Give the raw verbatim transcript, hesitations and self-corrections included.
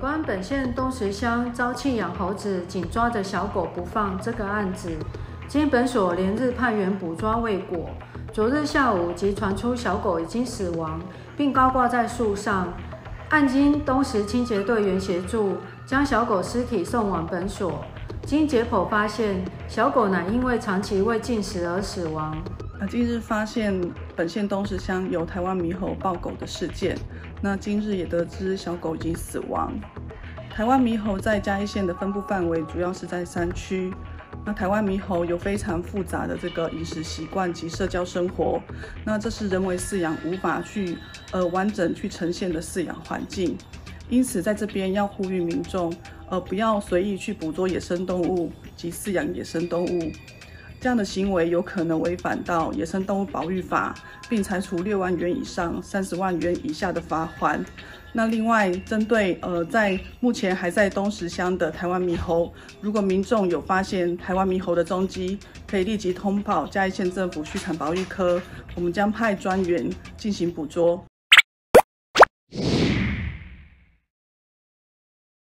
关本县东石乡遭弃养猴子紧抓着小狗不放这个案子，经本所连日派员捕抓未果，昨日下午即传出小狗已经死亡，并高挂在树上。案经东石清洁队员协助，将小狗尸体送往本所。经解剖发现，小狗乃因为长期未进食而死亡。 那近日发现本县东石乡有台湾猕猴抱狗的事件，那今日也得知小狗已经死亡。台湾猕猴在嘉义县的分布范围主要是在山区。那台湾猕猴有非常复杂的这个饮食习惯及社交生活，那这是人为饲养无法去呃完整去呈现的饲养环境。因此，在这边要呼吁民众，呃，不要随意去捕捉野生动物及饲养野生动物，这样的行为有可能违反到野生动物保育法，并裁处六万元以上三十万元以下的罚锾。那另外，针对呃在目前还在东石乡的台湾猕猴，如果民众有发现台湾猕猴的踪迹，可以立即通报嘉义县政府畜产保育科，我们将派专员进行捕捉。